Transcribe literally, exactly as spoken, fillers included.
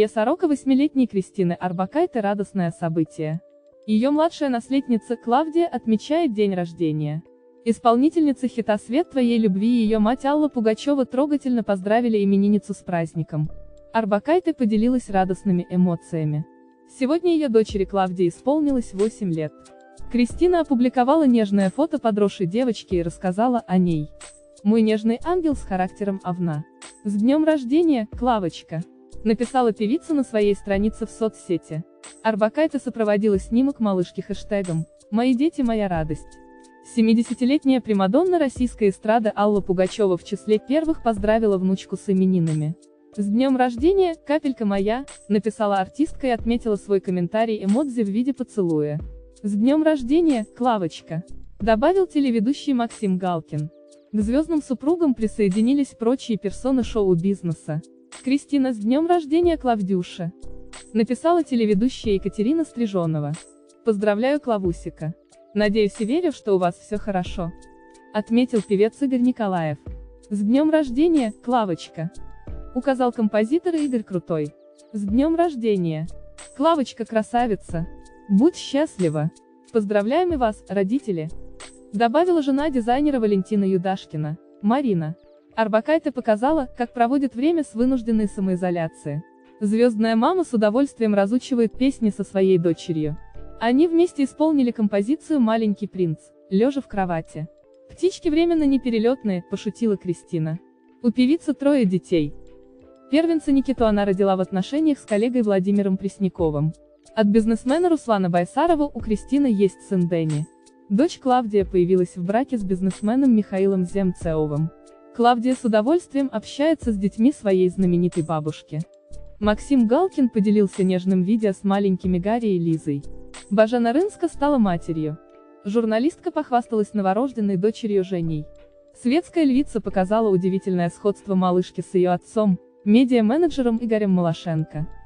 семье сорока восьмилетней Кристины Орбакайте радостное событие. Ее младшая наследница Клавдия отмечает день рождения. Исполнительница хита «Свет твоей любви» и ее мать Алла Пугачева трогательно поздравили именинницу с праздником. Орбакайте поделилась радостными эмоциями. Сегодня ее дочери Клавдии исполнилось восемь лет. Кристина опубликовала нежное фото подросшей девочки и рассказала о ней. «Мой нежный ангел с характером овна. С днем рождения, Клавочка!» Написала певица на своей странице в соцсети. Орбакайте сопроводила снимок малышки хэштегом «Мои дети, моя радость». семидесятилетняя примадонна российской эстрады Алла Пугачева в числе первых поздравила внучку с именинами. «С днем рождения, капелька моя», написала артистка и отметила свой комментарий эмодзи в виде поцелуя. «С днем рождения, Клавочка», добавил телеведущий Максим Галкин. К звездным супругам присоединились прочие персоны шоу-бизнеса. «Кристина, с днем рождения, Клавдюша», написала телеведущая Екатерина Стрижонова. «Поздравляю, Клавусика. Надеюсь и верю, что у вас все хорошо», отметил певец Игорь Николаев. «С днем рождения, Клавочка», указал композитор Игорь Крутой. «С днем рождения, Клавочка, красавица. Будь счастлива. Поздравляем и вас, родители», добавила жена дизайнера Валентина Юдашкина, Марина. Орбакайте показала, как проводит время с вынужденной самоизоляцией. Звездная мама с удовольствием разучивает песни со своей дочерью. Они вместе исполнили композицию «Маленький принц», лежа в кровати. «Птички временно не перелетные», пошутила Кристина. У певицы трое детей. Первенца Никиту она родила в отношениях с коллегой Владимиром Пресняковым. От бизнесмена Руслана Байсарова у Кристины есть сын Дэнни. Дочь Клавдия появилась в браке с бизнесменом Михаилом Земцеовым. Клавдия с удовольствием общается с детьми своей знаменитой бабушки. Максим Галкин поделился нежным видео с маленькими Гарри и Лизой. Божена Рынска стала матерью. Журналистка похвасталась новорожденной дочерью Женей. Светская львица показала удивительное сходство малышки с ее отцом, медиа-менеджером Игорем Малашенко.